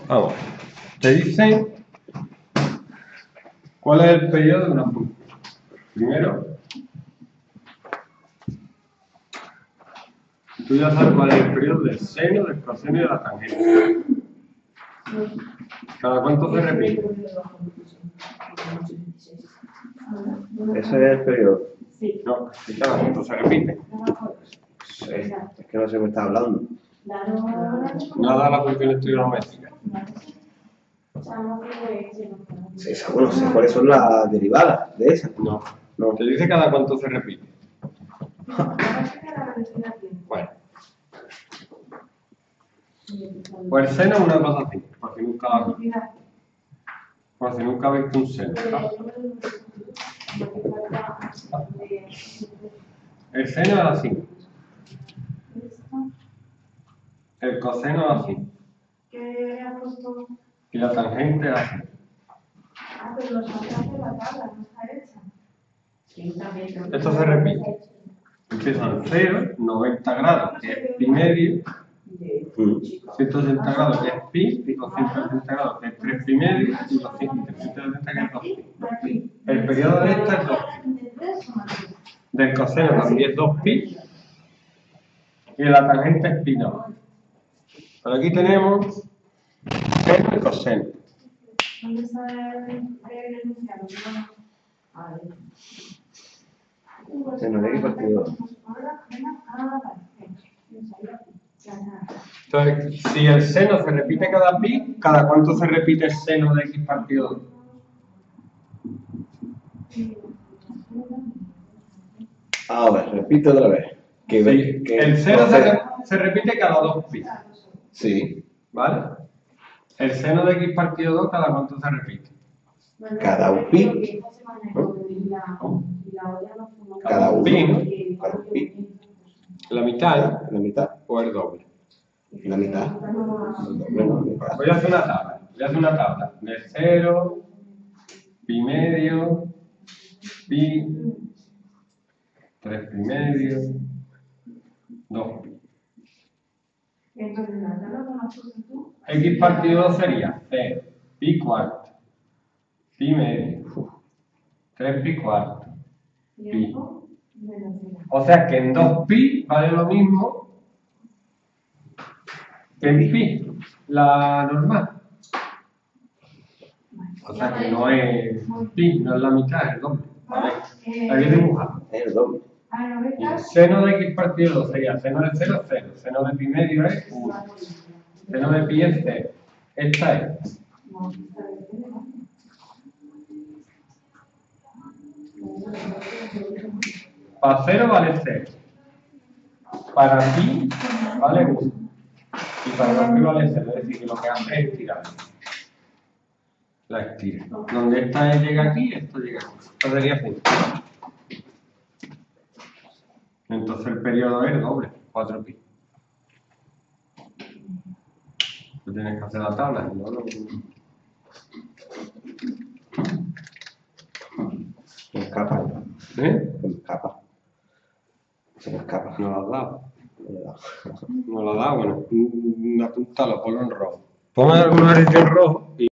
Vamos. Te dice cuál es el periodo de una función. Primero, tú ya sabes cuál es el periodo del seno, del coseno y de la tangente. ¿Cada cuánto se repite? Ese es el periodo. No, cada cuánto se repite. Sí, es que no sé qué me está hablando. Nada a las funciones trigonométricas. Sí, bueno, sé cuáles son las derivadas de esas. No. No. Te dice cada cuánto se repite. Bueno. Pues el seno es una cosa así, por si nunca habéis visto un seno. El seno es así. El coseno es así. Y la tangente es así. Esto se repite. Empiezan 0, 90 grados, que es pi medio, 180 grados, que es pi, 280 grados, que es 3 pi medio, y 360, que es 2 pi. El periodo de esta es 2 pi. Del coseno también es 2 pi. Y de la tangente es pi 2. Pero aquí tenemos seno y coseno. ¿Dónde está el enunciado? Seno de X partido 2. Entonces, si el seno se repite cada pi, ¿cada cuánto se repite el seno de X partido 2? Ahora, repito otra vez. Sí, el seno se repite cada 2 pi. Sí. ¿Vale? El seno de X partido 2, ¿cada cuánto se repite? Cada un pi. Cada uno. Pi, ¿no? Cada un pi. La mitad La mitad. o el doble. La mitad. El doble, no, me pasa. Voy a hacer una tabla. Voy a hacer una tabla de 0, pi medio, pi, 3 pi medio, 2 pi. X partido 2 sería 0, pi cuarto, pi medio, 3 pi cuarto, pi. O sea que en 2 pi vale lo mismo que en pi, la normal. O sea que no es pi, no es la mitad, es el doble. ¿Vale? Aquí dibujamos. Es el doble. Y el seno de X partido 2 sería seno de 0, 0. Seno de pi medio es 1. Seno de pi es 0. Esta es. Para 0 vale 0. Para pi vale 1. Y para 2 pi vale 0. Es decir, que lo que hace es estirar. La estira. Donde esta llega aquí, esto llega aquí. Esto sería así. Entonces el periodo es doble, 4 pi. Tú tienes que hacer la tabla, si no, no. Se me escapa. ¿Eh? Se me escapa. Se me escapa. No lo has dado. No le he dado. No lo has dado, bueno. Apúntalo, ponlo en rojo. Pon alguna vez en rojo y